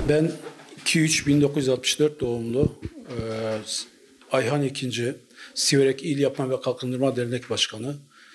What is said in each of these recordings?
Ben 2-3-1964 doğumlu Ayhan İkinci, Siverek İl Yapma ve Kalkındırma Dernek Başkanı.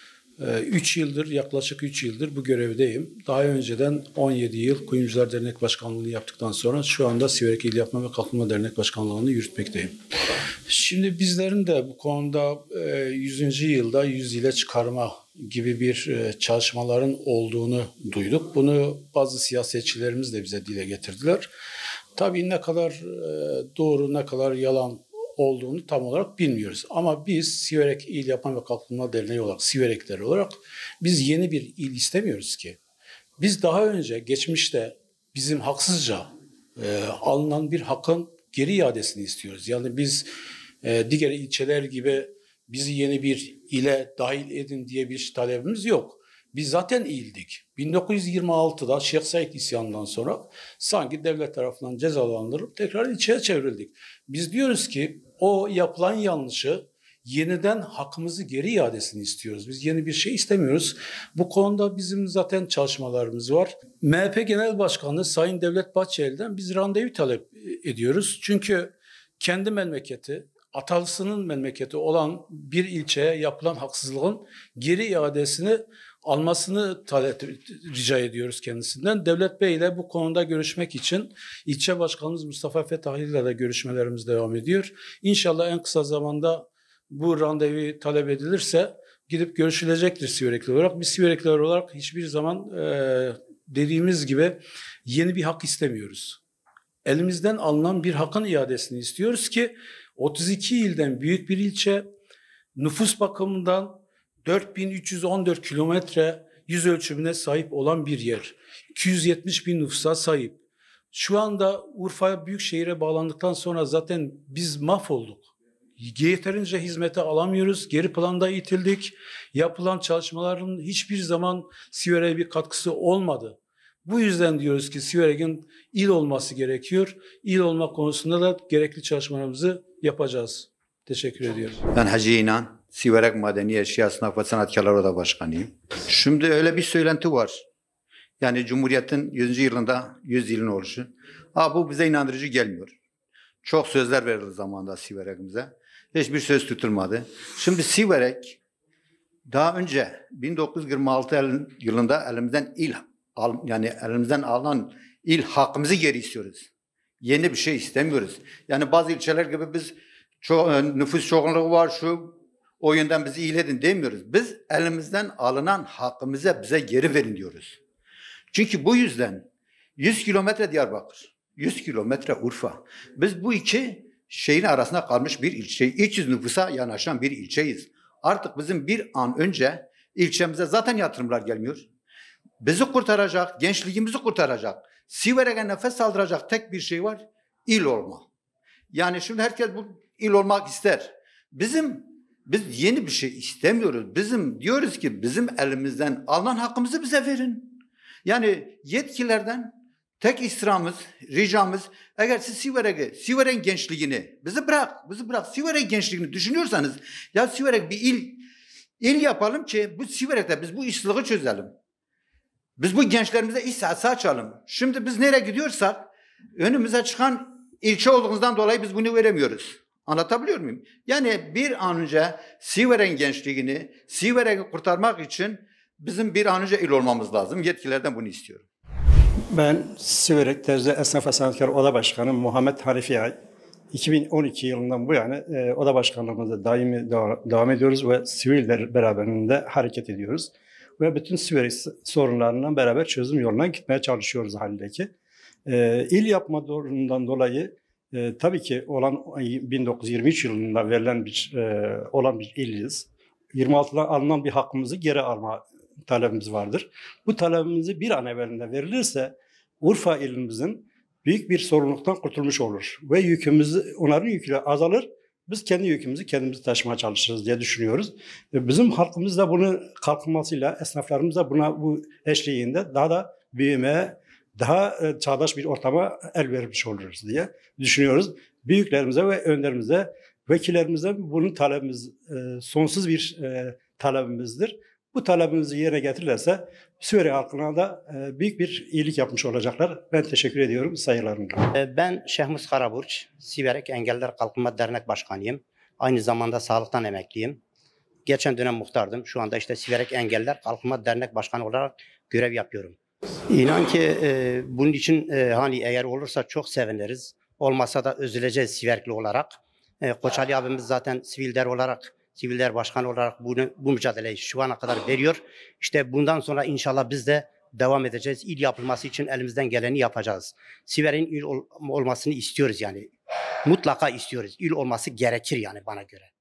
3 yıldır, yaklaşık 3 yıldır bu görevdeyim. Daha önceden 17 yıl Kuyumcular Dernek Başkanlığı'nı yaptıktan sonra şu anda Siverek İl Yapma ve Kalkınma Dernek Başkanlığı'nı yürütmekteyim. Şimdi bizlerin de bu konuda 100. yılda 100 ile çıkarma gibi bir çalışmaların olduğunu duyduk. Bunu bazı siyasetçilerimiz de bize dile getirdiler. Tabii ne kadar doğru, ne kadar yalan olduğunu tam olarak bilmiyoruz. Ama biz Siverek İl Yapma ve Kalkınma Derneği olarak, Siverekler olarak biz yeni bir il istemiyoruz ki. Biz daha önce geçmişte bizim haksızca alınan bir hakkın geri iadesini istiyoruz. Yani biz diğer ilçeler gibi bizi yeni bir ile dahil edin diye bir talebimiz yok. Biz zaten ildik. 1926'da Şeyh Said isyanından sonra sanki devlet tarafından cezalandırılıp tekrar ilçeye çevrildik. Biz diyoruz ki o yapılan yanlışı yeniden hakkımızı geri iadesini istiyoruz. Biz yeni bir şey istemiyoruz. Bu konuda bizim zaten çalışmalarımız var. MHP Genel Başkanı Sayın Devlet Bahçeli'den biz randevu talep ediyoruz. Çünkü kendi memleketi, atalısının memleketi olan bir ilçeye yapılan haksızlığın geri iadesini almasını rica ediyoruz kendisinden. Devlet Bey ile bu konuda görüşmek için ilçe başkanımız Mustafa Fethahli ile de görüşmelerimiz devam ediyor. İnşallah en kısa zamanda bu randevu talep edilirse gidip görüşülecektir Siverekli olarak. Biz Siverekliler olarak hiçbir zaman dediğimiz gibi yeni bir hak istemiyoruz. Elimizden alınan bir hakkın iadesini istiyoruz ki 32 ilden büyük bir ilçe, nüfus bakımından 4314 kilometre yüz ölçümüne sahip olan bir yer. 270 bin nüfusa sahip. Şu anda Urfa Büyükşehir'e bağlandıktan sonra zaten biz mahvolduk. Yeterince hizmete alamıyoruz. Geri planda itildik. Yapılan çalışmaların hiçbir zaman Siverek'e bir katkısı olmadı. Bu yüzden diyoruz ki Siverek'in il olması gerekiyor. İl olma konusunda da gerekli çalışmalarımızı yapacağız. Teşekkür ediyorum. Ben Hacı İnan, Siverek Madeni Eşya Esnaf ve Sanatkarlar Oda Başkanıyım. Şimdi öyle bir söylenti var. Yani Cumhuriyet'in 100. yılında 100 yılın oluşu. Bu bize inandırıcı gelmiyor. Çok sözler verildi zamanında Siverek'imize. Hiçbir söz tutulmadı. Şimdi Siverek daha önce 1926 yılında elimizden alınan il hakkımızı geri istiyoruz. Yeni bir şey istemiyoruz. Yani bazı ilçeler gibi biz nüfus çoğunluğu var, o yönden bizi il edin demiyoruz. Biz elimizden alınan hakkımızı bize geri verin diyoruz. Çünkü bu yüzden 100 kilometre Diyarbakır, 100 kilometre Urfa. Biz bu iki şehrin arasında kalmış bir ilçe, 300 nüfusa yanaşan bir ilçeyiz. Artık bizim bir an önce ilçemize zaten yatırımlar gelmiyor. Bizi kurtaracak, gençliğimizi kurtaracak, Siverek'e nefes aldıracak tek bir şey var, il olma. Yani şimdi herkes bu il olmak ister. Biz yeni bir şey istemiyoruz. Diyoruz ki bizim elimizden alınan hakkımızı bize verin. Yani yetkililerden tek istirhamımız, ricamız, eğer siz Siverek'in gençliğini, bizi bırak, Siverek'in gençliğini düşünüyorsanız, ya Siverek bir il yapalım ki bu Siverek'te biz bu işsizliği çözelim. Biz bu gençlerimize iş sahası açalım. Şimdi biz nereye gidiyorsak önümüze çıkan ilçe olduğumuzdan dolayı biz bunu veremiyoruz. Anlatabiliyor muyum? Yani bir an önce Siverek'in gençliğini, Siverek'i kurtarmak için bizim bir an önce il olmamız lazım. Yetkililerden bunu istiyorum. Ben Siverek Terzi Esnaf ve Sanatkar Oda Başkanı Muhammed Hanifi Ay. 2012 yılından bu yana oda başkanlığımızda daimi devam ediyoruz ve siviller beraberinde hareket ediyoruz. Ve bütün Siverek sorunlarından beraber çözüm yoluna gitmeye çalışıyoruz haldeki. İl yapma durumundan dolayı tabii ki olan 1923 yılında verilen olan bir iliz. 26'dan alınan bir hakkımızı geri alma talebimiz vardır. Bu talebimizi bir an evvelinde verilirse Urfa ilimizin büyük bir sorumluluktan kurtulmuş olur. Ve onların yükü azalır. Biz kendi yükümüzü kendimiz taşımaya çalışırız diye düşünüyoruz. Bizim halkımız da bunun kalkınmasıyla, esnaflarımız da bu eşliğinde daha da büyümeye, daha çağdaş bir ortama el vermiş oluruz diye düşünüyoruz. Büyüklerimize ve önderimize, vekillerimize bunun talebimiz sonsuz bir talebimizdir. Bu talebimizi yerine getirirlerse Siverek halkına da büyük bir iyilik yapmış olacaklar. Ben teşekkür ediyorum. Saygılarımla. Ben Şehmus Karaburç, Siverek Engelliler Kalkınma Dernek Başkanıyım. Aynı zamanda sağlıktan emekliyim. Geçen dönem muhtardım. Şu anda işte Siverek Engelliler Kalkınma Dernek Başkanı olarak görev yapıyorum. İnan ki bunun için hani eğer olursa çok seviniriz. Olmasa da üzüleceğiz Siverekli olarak. Koç Ali abimiz zaten Siviller olarak, Siviller Başkanı olarak bu mücadeleyi şu ana kadar veriyor. İşte bundan sonra inşallah biz de devam edeceğiz. İl yapılması için elimizden geleni yapacağız. Siverek'in il olmasını istiyoruz yani. Mutlaka istiyoruz. İl olması gerekir yani bana göre.